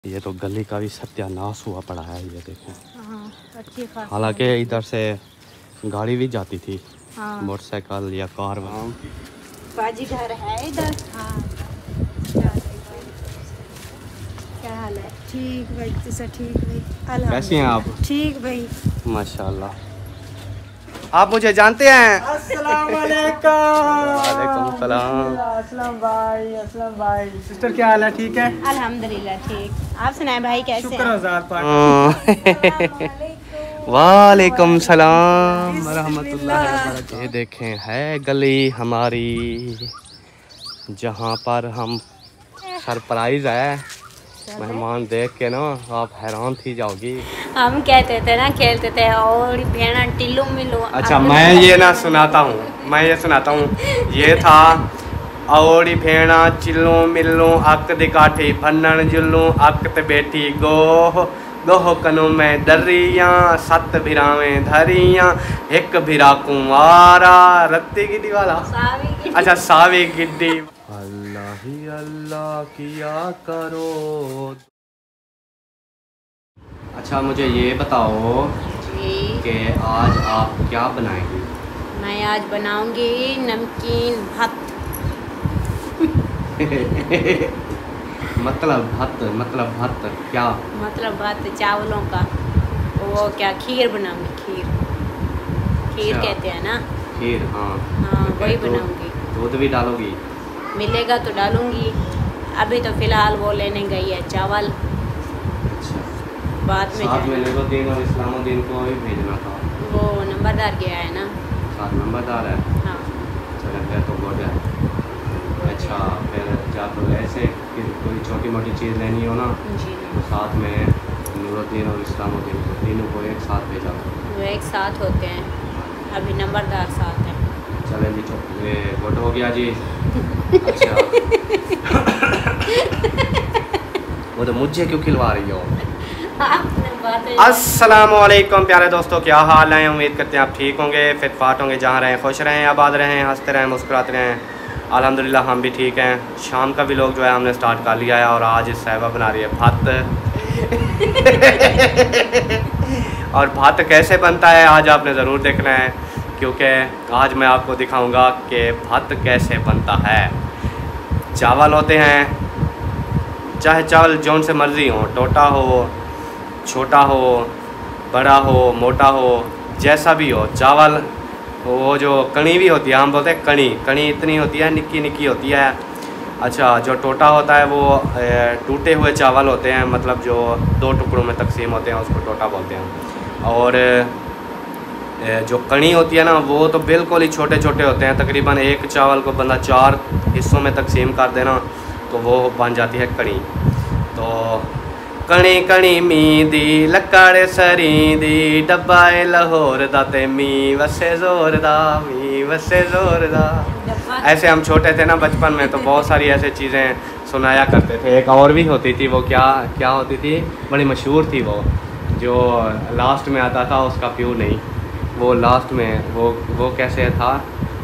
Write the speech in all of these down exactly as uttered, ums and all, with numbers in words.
ये तो गली का भी सत्यानाश हुआ पड़ा है, ये देखें। हाँ, हालांकि इधर से गाड़ी भी जाती थी, हाँ। मोटरसाइकिल या कार। बाजी घर है इधर। हाँ, क्या हाल है? ठीक भाई, तुसा ठीक भाई? कैसी हैं आप? ठीक भाई, माशाल्लाह। आप मुझे जानते हैं? अस्सलाम वालेकुम। वालेकुम सलाम। अस्सलाम भाई, अस्सलाम भाई। सिस्टर क्या हाल है? ठीक है अल्हम्दुलिल्लाह ठीक। आप सुनाए भाई कैसे शुक्र हैं? अज़ात पाक। वालेकुम सलाम रहमतुल्लाह व बरकातहू। ये देखें है गली हमारी, जहाँ पर हम सरप्राइज है। मेहमान देख के ना आप हैरान थी जाओगी। हम कहते थे ना, खेलते थे और भेड़ा टिल्लू मिलो। अच्छा, मैं ये ना सुनाता हूँ, मैं ये सुनाता हूँ। ये था औड़ी भेड़ा चिल्लू मिल्लू अक दिकाठी भन्नन जुल्लू अक ते बेटी गोह गोह कनु में दरिया सत भिरावें धरिया एक भिरा कुंवारा रत्ती गिड्डी वाला। अच्छा, सावी गिड्डी। अल्लाह ही अल्लाह किया करो। अच्छा, मुझे ये बताओ जी कि आज आप क्या बनाएंगी? मैं आज बनाऊंगी नमकीन भात। मतलब भात, मतलब भात क्या? मतलब भात चावलों का, वो क्या खीर बनाऊंगी। खीर खीर अच्छा। कहते हैं ना। खीर, हाँ हाँ, वही दूध- बनाऊंगी। दूध भी डालोगी? मिलेगा तो डालूंगी। अभी तो फिलहाल वो लेने गई है चावल, अच्छा, बाद में साथ में जाएंगे। निज़ामुद्दीन और इस्लामुद्दीन को भी भेजना था। वो नंबरदार गया है ना। साथ नंबरदार है। हाँ, चलो फिर तो गुड है। अच्छा, फिर जब ऐसे कि कोई छोटी मोटी चीज़ लेनी हो ना, जी तो साथ में नूरुद्दीन और इस्लामुद्दीन को तीनों को एक साथ भेजा। वो एक साथ होते हैं। अभी नंबरदार साथ है। चलें जी, ये गुड हो गया जी। अच्छा, वो तो मुझे क्यों खिलवा रही हो? अस्सलाम वालेकुम प्यारे दोस्तों, क्या हाल है? उम्मीद करते हैं आप ठीक होंगे, फिट फाट होंगे, जहाँ रहें खुश रहें, आबाद रहें, हंसते रहें, मुस्कुराते रहें। अल्हम्दुलिल्लाह हम भी ठीक हैं। शाम का भी लोग जो है हमने स्टार्ट कर लिया है और आज साहिबा बना रही है भात। और भात कैसे बनता है आज आपने ज़रूर देखना है, क्योंकि आज मैं आपको दिखाऊंगा कि भात कैसे बनता है। चावल होते हैं, चाहे चावल जौन से मर्ज़ी हो, टोटा हो, छोटा हो, बड़ा हो, मोटा हो, जैसा भी हो चावल। वो जो कणी भी होती है, हम बोलते हैं कणी, कणी इतनी होती है, निक्की निक्की होती है। अच्छा, जो टोटा होता है वो टूटे हुए चावल होते हैं, मतलब जो दो टुकड़ों में तकसीम होते हैं, उसको टोटा बोलते हैं। और जो कणी होती है ना, वो तो बिल्कुल ही छोटे छोटे होते हैं। तकरीबन एक चावल को बंदा चार हिस्सों में तकसीम कर देना तो वो बन जाती है कणी। तो कणी कणी मी दी लक्कड़ सरी दी डब्बाए लाहौर दा ते मी वसे जोर दा, मी वसे जोर दा। ऐसे हम छोटे थे ना बचपन में, तो बहुत सारी ऐसे चीज़ें सुनाया करते थे। एक और भी होती थी, वो क्या क्या होती थी, बड़ी मशहूर थी वो, जो लास्ट में आता था, उसका प्यू नहीं, वो लास्ट में वो वो कैसे था,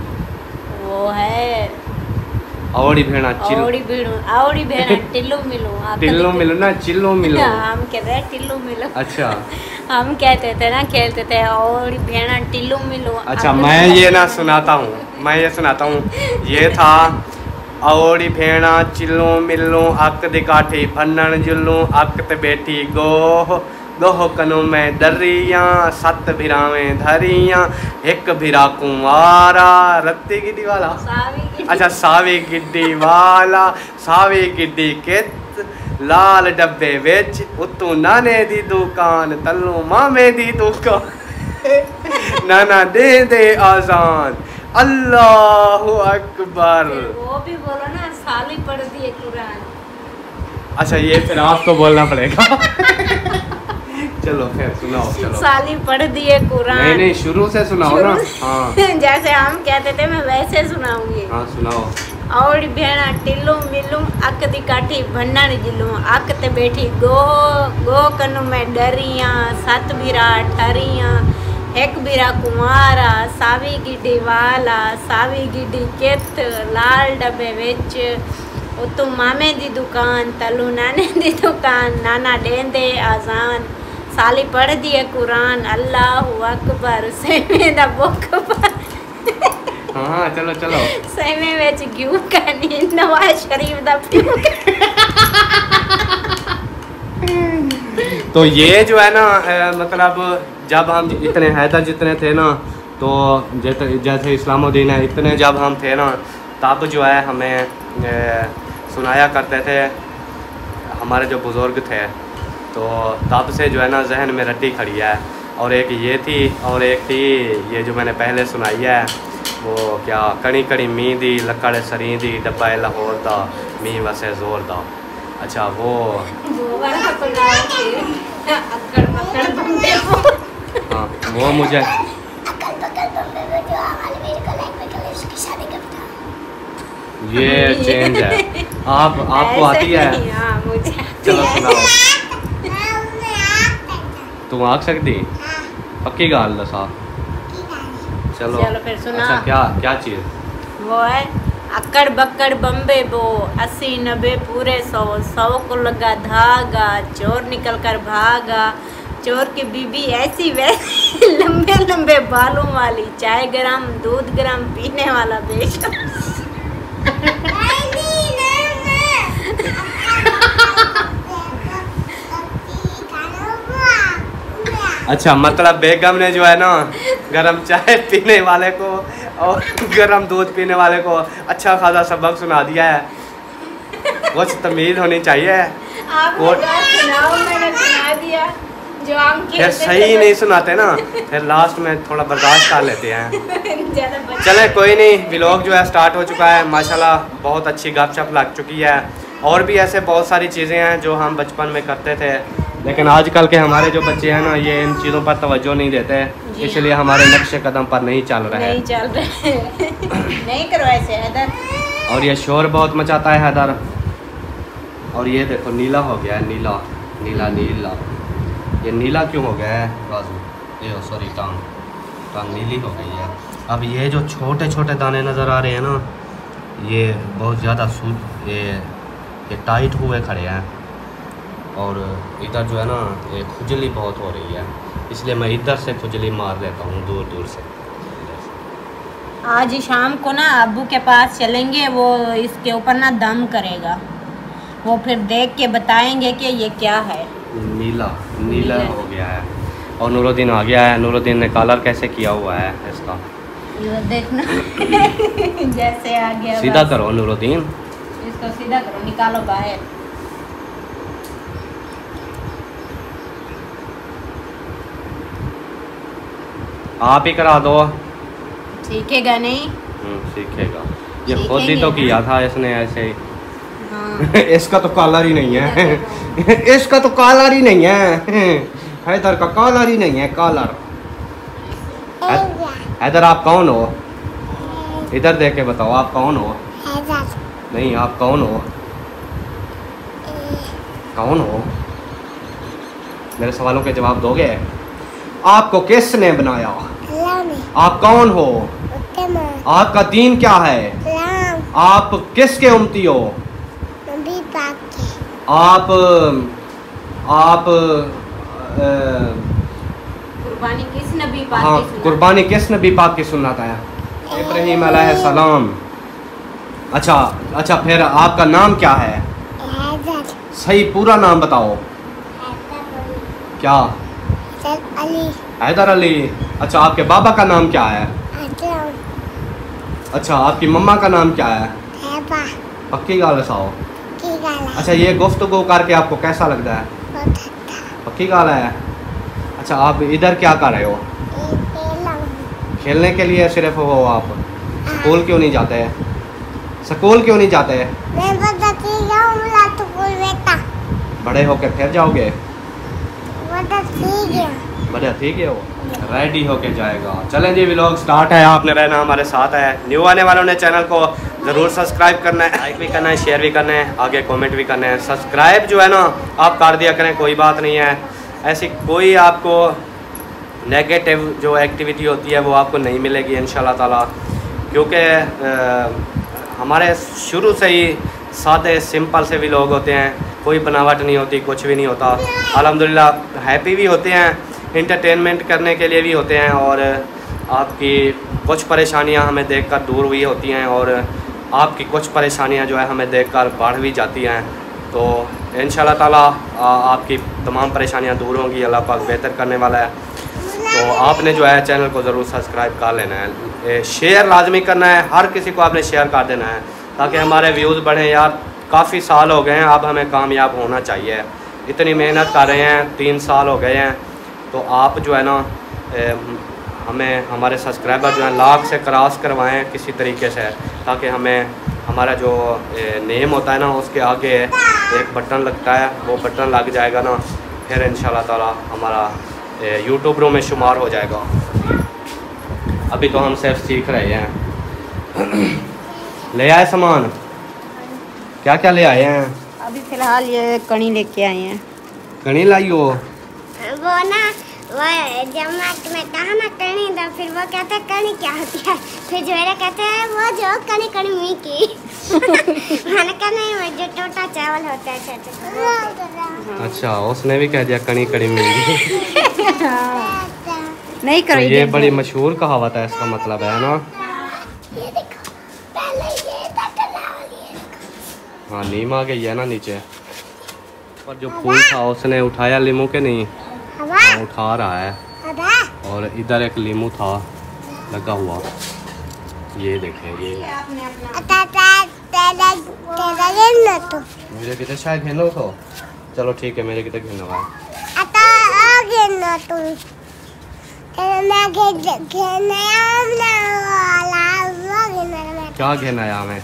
वो है औड़ी भेड़ा चिल औड़ी भीड़ू औड़ी भेड़ा टिल्लू मिलू। आप टिल्लो मिलो ना, चिल्लो मिलो। हम कहते हैं टिल्लू मिलो। अच्छा, हम कहते थे ना, खेलते थे औड़ी भेड़ा टिल्लू मिलो। अच्छा, मैं ये ना सुनाता हूँ, मैं ये सुनाता हूँ। ये था औड़ी भेड़ा चिल्लो मिल्लो अक दिकाठी भन्नन जुल्लू अक ते बेटी गोह गोह कनु में दरिया सत भिरावें धरिया एक भिरा कुंवारा रत्ती गिड्डी वाला। अच्छा, सावी गिड्डी वाला, सावी गिड्डी कित लाल डब्बे विच उत्तू नाने दी दुकान तल्लू मामे दी दुकान। नाना दे दे आजान अल्लाहु अकबर। वो भी बोलो ना, साली पढ़ दिए कुरान। अच्छा, ये फिर आपको बोलना पड़ेगा। चलो फिर सुनाओ। चलो, साली पढ़ दिए कुरान। नहीं नहीं, शुरू से सुनाओ ना। हाँ जैसे हम कहते थे, मैं वैसे सुनाऊंगी। हाँ, सुनाओ। और भेड़ा टिल्लू मिलू अक दी काठी भन्नन जिलू अक ते बैठी गो गो कनु में डरिया सत भिरा ठरिया एक भिरा कुमारा सावी गिड्डी वाला सावी गिड्डी कित लाल डब्बे विच उतो मामे दी दुकान तलू नाने दी दुकान नाना डेंदे आजान साली पढ़ दिए कुरान अल्लाह अकबर सेवे दा बुक हाँ चलो चलो सेवे विच घ्यू कनी नवाज शरीफ दा पीऊ तो ये जो है ना मतलब जब हम इतने हैदर जितने थे ना तो जैसे इस्लामुद्दीन है इतने जब हम थे ना तब जो है हमें सुनाया करते थे हमारे जो बुज़ुर्ग थे। तो तब से जो है ना जहन में रट्टी खड़ी है। और एक ये थी और एक थी ये जो मैंने पहले सुनाई है वो क्या कड़ी कड़ी मी दी लकड़ सरी दी डब्बा लाहौर दा मी वैसे ज़ोर दा। अच्छा वो हाँ वो मुझे ये चेंज है। आप आपको आती है? मुझे चलो सुनाओ। तुम आख सकती पक्की गाल दसा। चलो चलो फिर सुना। अच्छा क्या क्या चीज़ वो है अकड़ बकड़ बम्बे बो अस्सी नब्बे पूरे सौ सौ को लगा धागा चोर निकल कर भागा चोर की बीबी ऐसी वैसी लंबे लंबे बालों वाली चाय गरम दूध गरम पीने वाला बेशक। अच्छा मतलब बेगम ने जो है ना गरम चाय पीने वाले को और गरम दूध पीने वाले को अच्छा खासा सबक सुना दिया है। कुछ तमीज़ होनी चाहिए। आपने सुनाओ मैंने सुना दिया जो हम फिर सही नहीं सुनाते ना फिर लास्ट में थोड़ा बर्दाश्त कर लेते हैं। चले कोई नहीं व्लॉग जो है स्टार्ट हो चुका है माशाल्लाह बहुत अच्छी गपशप लग चुकी है। और भी ऐसे बहुत सारी चीज़ें हैं जो हम बचपन में करते थे लेकिन आजकल के हमारे जो बच्चे हैं ना ये इन चीज़ों पर तवज्जो नहीं देते इसलिए हमारे नक्शे कदम पर नहीं चल रहे नहीं चल रहे नहीं करो ऐसे हैदर। और ये शोर बहुत मचाता है हैदर। और ये देखो नीला हो गया है नीला नीला नीला ये नीला क्यों हो गया है बाजू ये सॉरी टांग टांग नीली हो गई है। अब ये जो छोटे छोटे दाने नज़र आ रहे हैं ना ये बहुत ज़्यादा सूद ये ये टाइट हुए खड़े हैं और इधर जो है ना ये खुजली बहुत हो रही है इसलिए मैं इधर से खुजली मार लेता हूँ दूर दूर से। आज शाम को ना अब्बू के पास चलेंगे वो इसके ऊपर ना दम करेगा वो फिर देख के बताएंगे कि ये क्या है। नीला नीला हो गया है और नूरुद्दीन आ गया है। नूरुद्दीन ने कलर कैसे किया हुआ है इसका ये देखना जैसे आ गया सीधा करो नूरुद्दीन इसको सीधा करो निकालो बाहर। आप ही करा दो। सीखेगा नहीं सीखेगा ये खुद ही तो किया था इसने ऐसे ही। हाँ। इसका तो कॉलर ही नहीं है इसका तो कॉलर ही नहीं है हैदर का कॉलर ही नहीं है कॉलर। हैदर आप कौन हो इधर देख के बताओ आप कौन हो। नहीं आप कौन हो कौन हो मेरे सवालों के जवाब दोगे। आपको किसने बनाया आप कौन हो आपका दीन क्या है आप किसके उम्मती हो आप आप कुर्बानी किस नबी पाक हाँ की सुन्नत? कुर्बानी किस नबी पाक की सुन्नत है इब्राहीम अलैहिस्सलाम। अच्छा अच्छा फिर आपका नाम क्या है सही पूरा नाम बताओ क्या अली हैदर अली। अच्छा आपके बाबा का नाम क्या है अच्छा आपकी मम्मा का नाम क्या है पक्की गाल बताओ। अच्छा ये गुफ्तगू करके आपको कैसा लगता है पक्की गाल है। अच्छा आप इधर क्या कर रहे हो खेलने के लिए सिर्फ हो आप स्कूल क्यों नहीं जाते स्कूल क्यों नहीं जाते बड़े होके फिर जाओगे बढ़िया ठीक है वो रेडी होके जाएगा। चलें जी व्लॉग स्टार्ट है आपने रहना हमारे साथ है। न्यू आने वालों ने चैनल को ज़रूर सब्सक्राइब करना है लाइक भी करना है शेयर भी करना है आगे कमेंट भी करना है। सब्सक्राइब जो है ना आप कर दिया करें कोई बात नहीं है ऐसी कोई आपको नेगेटिव जो एक्टिविटी होती है वो आपको नहीं मिलेगी इंशाल्लाह ताला क्योंकि हमारे शुरू से ही सादे सिंपल से भी लोग होते हैं, कोई बनावट नहीं होती, कुछ भी नहीं होता। अल्हम्दुलिल्लाह हैप्पी भी होते हैं, इंटरटेनमेंट करने के लिए भी होते हैं, और आपकी कुछ परेशानियां हमें देखकर दूर हुई होती हैं, और आपकी कुछ परेशानियां जो है हमें देखकर बढ़ भी जाती हैं। तो इंशाल्लाह ताला आपकी तमाम परेशानियां दूर होंगी, अल्लाह पाक बेहतर करने वाला है। तो आपने जो है चैनल को ज़रूर सब्सक्राइब कर लेना है, शेयर लाजमी करना है, हर किसी को आपने शेयर कर देना है ताकि हमारे व्यूज़ बढ़ें। यार काफ़ी साल हो गए हैं, अब हमें कामयाब होना चाहिए, इतनी मेहनत कर रहे हैं, तीन साल हो गए हैं। तो आप जो है ना ए, हमें हमारे सब्सक्राइबर जो है लाख से क्रॉस करवाएं किसी तरीके से, ताकि हमें हमारा जो ए, नेम होता है ना उसके आगे एक बटन लगता है, वो बटन लग जाएगा ना, फिर इंशाल्लाह ताला हमारा यूट्यूबरों में शुमार हो जाएगा। अभी तो हम सिर्फ सीख रहे हैं। ले आए सामान, क्या क्या ले आए हैं? अभी फिलहाल ये कणी लेके आए हैं। कणी लाई हो? वो ना वो जब मैं कहा ना कणी, तो फिर वो कहते हैं कणी क्या होती है, फिर जोरा कहते हैं वो जो कणी कणी मी की। मैंने कहा नहीं, वो जो टोटा चावल होता है छोटे। अच्छा, उसने भी कह दिया कणी कणी मी। नहीं तो करो ये बड़ी मशहूर कहावत है, इसका मतलब है ना। ये देखो पहले ये था कलावली। हाँ, नीम आ गई है ना नीचे, पर जो फूल था उसने उठाया लीमू के नहीं। हाँ, उठा रहा है। और इधर एक लीमू था लगा हुआ, ये देखें। ये मेरे कितने शायद घेनो तो चलो ठीक है, मेरे कितने घेनो है। क्या घेना है हमें?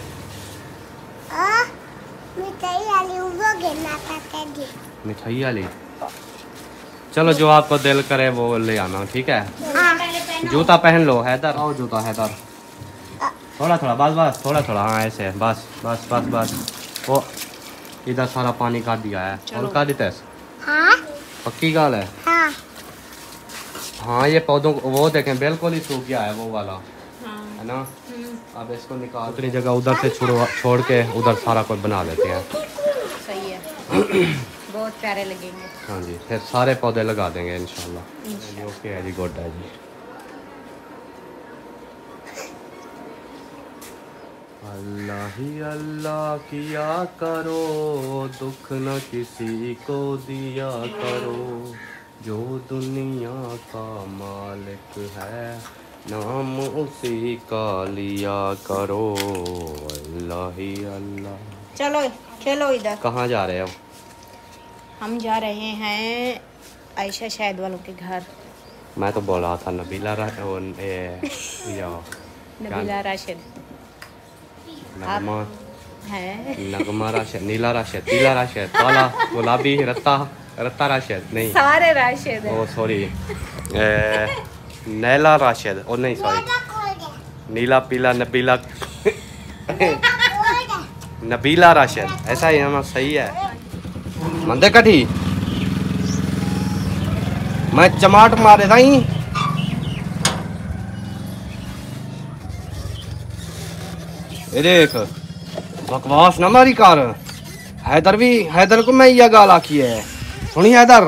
मिठाई वाली। चलो जो आपको दिल करे वो ले आना, ठीक है। जूता पहन लो हैदर, आओ जूता हैदर। थोड़ा थोड़ा बस बस थोड़ा थोड़ा, हाँ ऐसे बस बस बस बस। वो इधर सारा पानी काट दिया है, और काट देते हाँ? पक्की गाल है। हाँ। हाँ, ये पौधों को वो देखें बिल्कुल ही सूख गया है वो वाला, है ना। अब इसको निकाल, उतनी जगह उधर से छोड़ छोड़ के उधर सारा कुछ बना देते हैं। सही है, बहुत प्यारे लगेंगे। हाँ जी, फिर सारे पौधे लगा देंगे इंशाल्लाह। ओके है जी, गुड है जी। अल्लाह ही अल्लाह किया करो, दुख न किसी को दिया करो, जो दुनिया का मालिक है नाम उसी का लिया करो। अल्लाह ही अल्लाह। चलो खेलो इधर। कहाँ जा रहे हो? हम जा रहे हैं आयशा शाहिद वालों के घर। मैं तो बोल रहा था नबीला रा, ओ, ए, या, नबीला राशिद, नगमा है नगमा राशिद, नीला राशिद, पीला राशिद, काला, गुलाबी, रत्ता रत्ता राशिद नहीं, सारे राशिद हैं। ओ सॉरी, नैला राशिद, ओ नहीं सॉरी, नीला पीला नबीला नबीला राशिद, ऐसा ही है ना, सही है। मंदे कठी मैं चमाट मारे था ही। देख बकवास ना मारी कार। हैदर भी, हैदर को मैं यह गाल आखी है, सुनी हैदर।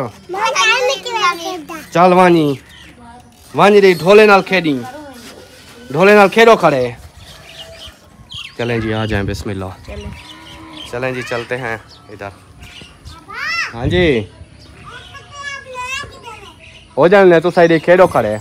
चल वानी वानी रे, ढोले नाल खेडी, ढोले नाल खेड़ो खड़े। चलें जी, आ जाएं, बिस्मिल्लाह। चलें चलें जी, चलते हैं इधर। हाँ जी, हो जाने तो साइड खेड़ो खड़े।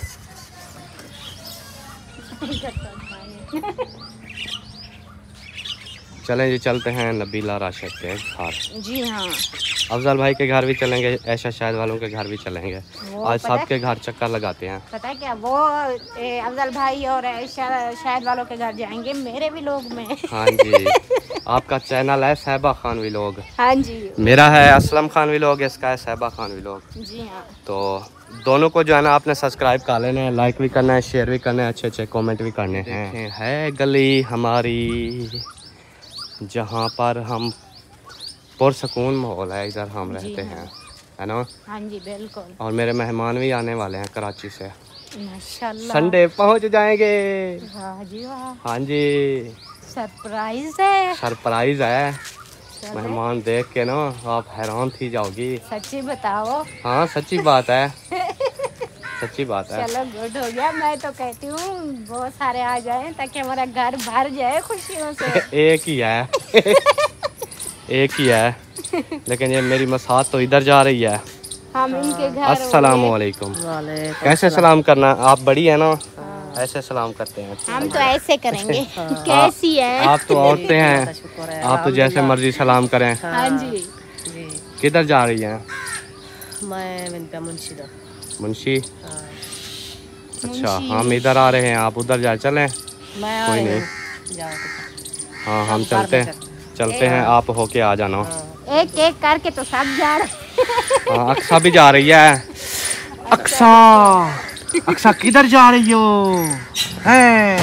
चलें जी, चलते हैं नबीला राशिद के घर। जी हाँ, अफजल भाई के घर भी चलेंगे, ऐशा शाहिद वालों के घर भी चलेंगे। आज सबके घर चक्कर लगाते हैं। पता है क्या, वो ए, अफजल भाई और ऐशा शाहिद वालों के घर जाएंगे, मेरे भी लोग में। हाँ जी, आपका चैनल है साहिबा खान व्लॉग। हाँ जी, मेरा है असलम खान व्लॉग, इसका है साहिबा खान व्लॉग। जी हाँ। तो दोनों को जो है ना आपने सब्सक्राइब कर लेना है, लाइक भी करना है, शेयर भी करना है, अच्छे अच्छे कमेंट भी करने हैं। है गली हमारी जहाँ पर हम पुरसकून माहौल है, इधर हम रहते हाँ। हैं, है ना। हाँ जी बिल्कुल। और मेरे मेहमान भी आने वाले हैं कराची से, माशाल्लाह। संडे पहुँच जाएंगे। वाह जी वाह। हाँ जी, सरप्राइज है। सरप्राइज है, मेहमान देख के ना आप हैरान थी जाओगी। सच्ची बताओ। हाँ सच्ची बात है, सच्ची बात है। चलो गुड हो गया, मैं तो कहती हूँ बहुत सारे आ जाएं ताकि हमारा घर भर जाए खुशियों से। एक ही है एक ही है, लेकिन ये मेरी मसाद तो इधर जा रही है। हम इनके घर अस्सलाम वालेकुम। कैसे सलाम करना, आप बड़ी है ना, ऐसे सलाम करते हैं। हम तो ऐसे करेंगे। कैसी है? आप तो औरतें हैं, आप तो जैसे मर्जी सलाम करें। हाँ जी। किधर जा रही हैं? मैं मुंशी मुंशी। अच्छा, हम इधर आ रहे हैं, आप उधर जा चलें। कोई नहीं, हाँ हम चलते हैं चलते हैं आप होके आ जाना। एक एक करके तो सब जा रहे। हाँ अक्सा भी जा रही है। अक्सा, अक्सा किधर जा रही हो? है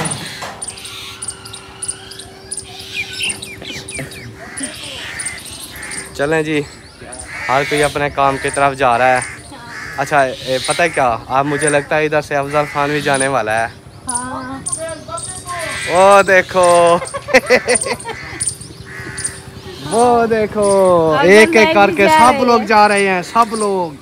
चलें जी, हर कोई अपने काम की तरफ जा रहा है। अच्छा ए, पता है क्या, आप मुझे लगता है इधर से अफजल खान भी जाने वाला है। हाँ। वो देखो वो देखो, एक एक करके सब लोग जा रहे हैं, सब लोग।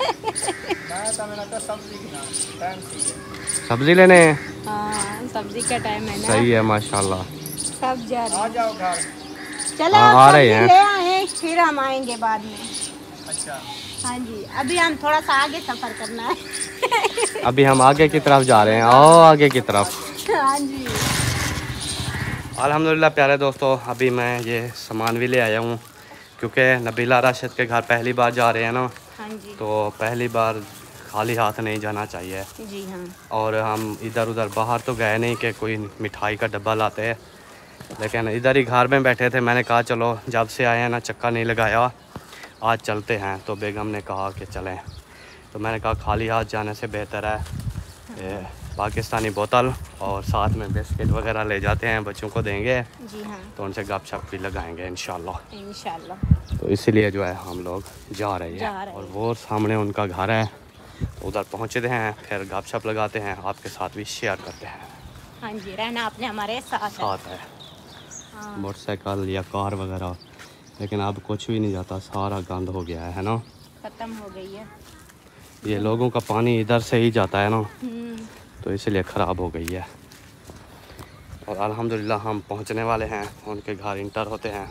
सब्जी लेने। हाँ, सब्जी का टाइम है ना। सही है माशाल्लाह। सब जा रहे हैं। आ जाओ घर। चलो हाँ, आ रहे हैं। ले आए, फिर हम आएंगे बाद में। अच्छा हाँ जी, अभी हम थोड़ा सा आगे सफर करना है। अभी हम आगे की तरफ जा रहे हैं, आओ आगे की तरफ। हाँ जी। अल्हम्दुलिल्लाह प्यारे दोस्तों, अभी मैं ये सामान भी ले आया हूँ, क्योंकि नबीला राशिद के घर पहली बार जा रहे हैं ना। हाँ जी। तो पहली बार खाली हाथ नहीं जाना चाहिए। जी हाँ। और हम इधर उधर बाहर तो गए नहीं कि कोई मिठाई का डब्बा लाते हैं, लेकिन इधर ही घर में बैठे थे। मैंने कहा चलो जब से आए हैं ना चक्का नहीं लगाया, आज चलते हैं। तो बेगम ने कहा कि चलें, तो मैंने कहा खाली हाथ जाने से बेहतर है ये पाकिस्तानी बोतल और साथ में बिस्किट वगैरह ले जाते हैं, बच्चों को देंगे। जी हाँ। तो उनसे गपशप भी लगाएंगे इंशाल्लाह। इंशाल्लाह। तो इसीलिए जो है हम लोग जा रहे जा हैं। रहे और वो सामने उनका घर है, तो उधर पहुँचते हैं, फिर गपशप लगाते हैं, आपके साथ भी शेयर करते हैं। हाँ जी, रहना आपने हमारे साथ है। साथ है हाँ। मोटरसाइकिल या कार वगैरह, लेकिन अब कुछ भी नहीं जाता, सारा गंद हो गया है ना। खत्म हो गई है। ये लोगों का पानी इधर से ही जाता है ना, हम्म। तो इसलिए ख़राब हो गई है। और अल्हम्दुलिल्लाह हम पहुंचने वाले हैं, उनके घर इंटर होते हैं।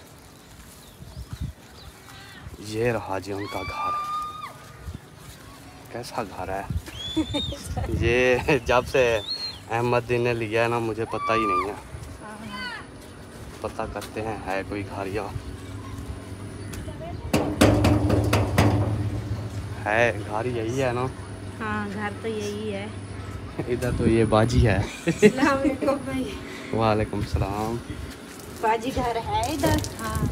ये रहा जी उनका घर। कैसा घर है ये जब से अहमद दिन ने लिया है ना, मुझे पता ही नहीं है। पता करते हैं है कोई घर या है घर, यही है ना। हाँ, घर तो यही है। इधर तो ये बाजी है। अस्सलाम वालेकुम भाई। वालेकुम सलाम। बाजी घर है इधर। हाँ।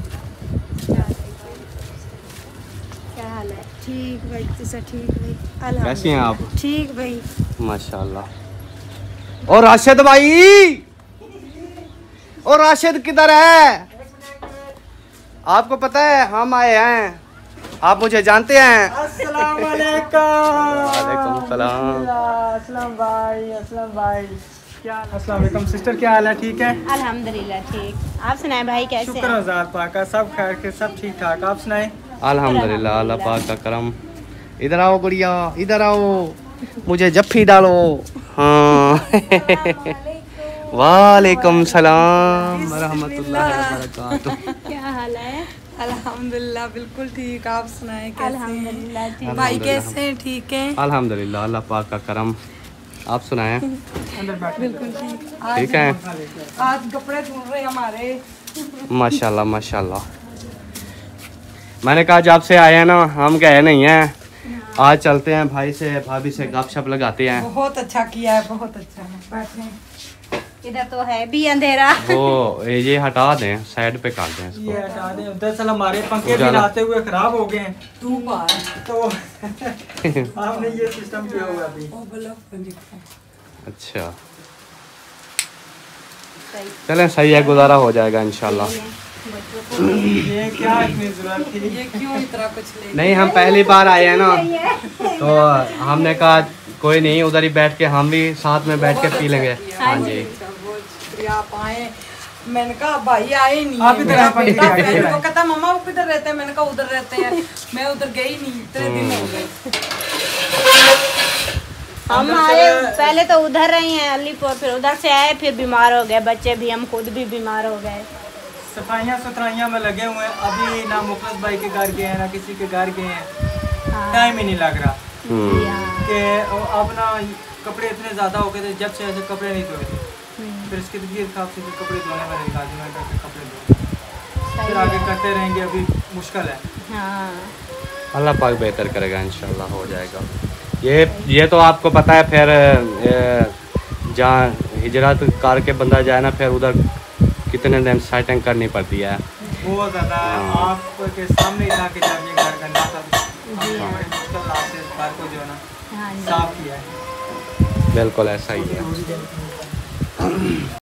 क्या हाल है? ठीक भाई, तुसा ठीक भाई? कैसी हैं आप? ठीक भाई माशाल्लाह। और राशिद भाई, और राशिद किधर है? आपको पता है हम आए हैं, आप मुझे जानते हैं? अस्सलाम वालेकुम। वालेकुम सलाम। अस्सलाम भाई, अस्सलाम भाई, क्या अस्सलाम वालेकुम सिस्टर, क्या हाल है? ठीक है अल्हम्दुलिल्लाह ठीक। आप सुनाए भाई कैसे शुक्र हैं? अज़ार पाक का, सब खैर के, सब ठीक ठाक। आप सुनाए? अल्हम्दुलिल्लाह, अल्लाह पाक का करम। इधर आओ गुड़िया, इधर आओ, मुझे जफ्फी डालो। हाँ वालेकुम सलाम रहमतुल्लाहि व बरकातुहू। क्या हाल है? अल्हम्दुलिल्लाह बिल्कुल ठीक। आप सुनाएं कैसे अल्हम्दुलिल्लाह हैं? ठीक। भाई कैसे हैं? ठीक हैं? अल्हम्दुलिल्लाह, अल्लाह पाक का करम। आप सुनाएं? अंदर बैठ। बिल्कुल ठीक। ठीक है आज कपड़े धुल रहे हमारे। माशाल्लाह माशाल्लाह। मैंने कहा जब से आए हैं ना हम गए नहीं हैं, आज चलते हैं, भाई से भाभी से गपशप लगाते हैं। बहुत अच्छा किया है, बहुत अच्छा है। बैठे। इधर तो है भी अंधेरा। वो ये हटा दें, साइड पे काट दें ये इसको। हटा दें, दरअसल हमारे पंखे भी उजाला। लाते हुए खराब हो गए हैं, धूप आ रही है। तो आपने ये सिस्टम किया हुआ अभी। ओ बल्ब दिखता है। अच्छा सही। चलें, सही है, गुजारा हो जाएगा इंशाल्लाह। बच्चों को ये क्या इतनी जरूरत थी? ये क्यों इतना कुछ ले? नहीं हम पहली बार आए हैं ना, तो हमने कहा कोई नहीं, उधर ही बैठ के हम भी साथ में बैठ के पी लेंगे। हाँ जी बहुत शुक्रिया, आप आए। मैंने कहा भाई आए नहीं आप है। इधर मेरा आए, पंडित बेटा जी, फ्रेंड इधर को आए। कहता मम्मा वो किधर रहते हैं, मैंने कहा उधर रहते हैं। मैं उधर गई नहीं, इतने दिन हो गए। हम आए पहले तो उधर रहे हैं अलीपुर, फिर उधर से आए, फिर बीमार हो गए बच्चे भी, हम खुद भी बीमार हो गए। सफाइयाँ सुथराइयाँ में लगे हुए हैं। अभी ना मुखलिस भाई के घर गए हैं, ना किसी के घर गए हैं। हाँ। टाइम ही नहीं लग रहा जी हाँ। कि अब ना कपड़े इतने ज़्यादा हो गए थे, जब से ऐसे कपड़े नहीं धोए थे। फिर इसकी तबीयत खराब से फिर कपड़े धोने में निकाल दी, मैं कहा कपड़े धो, फिर आगे करते रहेंगे, अभी मुश्किल है। हाँ। अल्लाह पाक बेहतर करेगा, इंशाल्लाह हो जाएगा। ये ये तो आपको पता है, फिर ए, जहाँ हिजरत करके बंदा जाए ना, फिर उधर कितने दिन सेटिंग करनी पड़ती है। बहुत ज़्यादा हाँ। आपके सामने ही था कि जब ये घर करना था जी हाँ। मुश्किल से घर को जो है ना हाँ जी। साफ किया है। बिल्कुल ऐसा ही है।